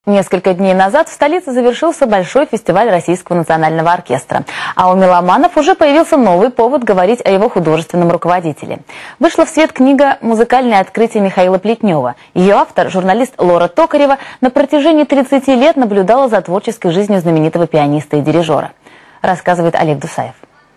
Несколько дней назад в столице завершился большой фестиваль Российского национального оркестра. А у меломанов уже появился новый повод говорить о его художественном руководителе. Вышла в свет книга «Музыкальное открытие» Михаила Плетнева. Ее автор, журналист Лора Токарева, на протяжении 30 лет наблюдала за творческой жизнью знаменитого пианиста и дирижера. Рассказывает Олег Дусаев.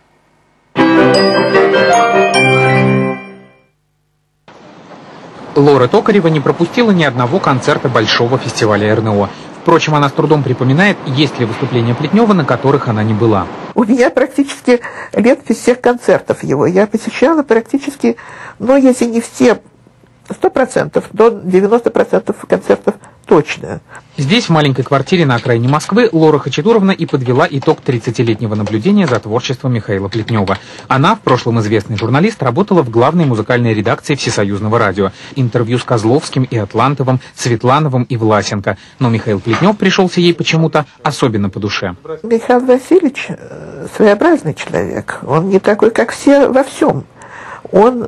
Лора Токарева не пропустила ни одного концерта большого фестиваля РНО. Впрочем, она с трудом припоминает, есть ли выступления Плетнева, на которых она не была. У меня практически летопись всех концертов его. Я посещала практически, если не все 100%, до 90% концертов точно. Здесь, в маленькой квартире на окраине Москвы, Лора Хачатуровна и подвела итог 30-летнего наблюдения за творчеством Михаила Плетнева. Она, в прошлом известный журналист, работала в главной музыкальной редакции Всесоюзного радио. Интервью с Козловским и Атлантовым, Светлановым и Власенко. Но Михаил Плетнев пришелся ей почему-то особенно по душе. Михаил Васильевич своеобразный человек. Он не такой, как все во всем. Он,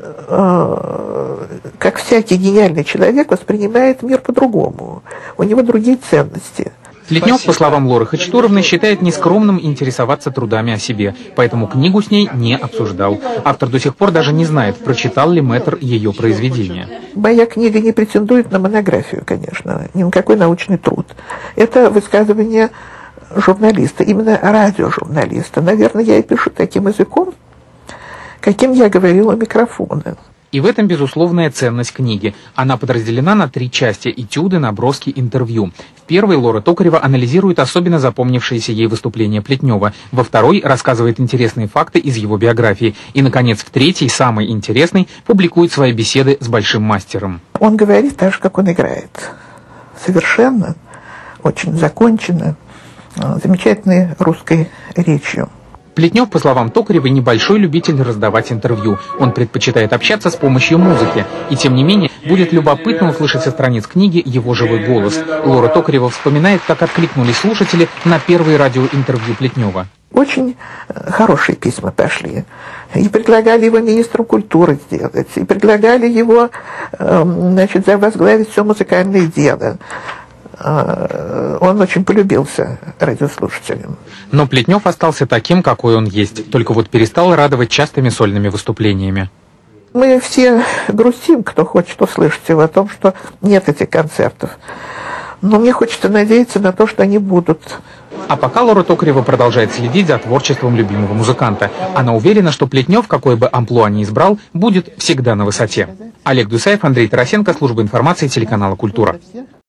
как всякий гениальный человек, воспринимает мир по-другому. У него другие ценности. Плетнев, по словам Лоры Хачатуровны, считает нескромным интересоваться трудами о себе, поэтому книгу с ней не обсуждал. Автор до сих пор даже не знает, прочитал ли мэтр ее произведение. Моя книга не претендует на монографию, конечно, ни на какой научный труд. Это высказывание журналиста, именно радиожурналиста. Наверное, я и пишу таким языком, каким я говорила у микрофона. И в этом безусловная ценность книги. Она подразделена на 3 части – этюды, наброски, интервью. В первой Лора Токарева анализирует особенно запомнившиеся ей выступления Плетнева. Во второй рассказывает интересные факты из его биографии. И, наконец, в третьей, самой интересной, публикует свои беседы с большим мастером. Он говорит так же, как он играет. Совершенно, очень законченно, замечательной русской речью. Плетнев, по словам Токаревой, небольшой любитель раздавать интервью. Он предпочитает общаться с помощью музыки. И тем не менее, будет любопытно услышать со страниц книги его живой голос. Лора Токарева вспоминает, как откликнулись слушатели на первые радиоинтервью Плетнева. Очень хорошие письма пошли. И предлагали его министром культуры сделать, и предлагали его, возглавить все музыкальное дело. Он очень полюбился радиослушателям. Но Плетнев остался таким, какой он есть, только вот перестал радовать частыми сольными выступлениями. Мы все грустим, кто хочет услышать его о том, что нет этих концертов. Но мне хочется надеяться на то, что они будут. А пока Лора Токарева продолжает следить за творчеством любимого музыканта. Она уверена, что Плетнев, какой бы амплуа ни избрал, будет всегда на высоте. Олег Дусаев, Андрей Тарасенко, служба информации телеканала «Культура».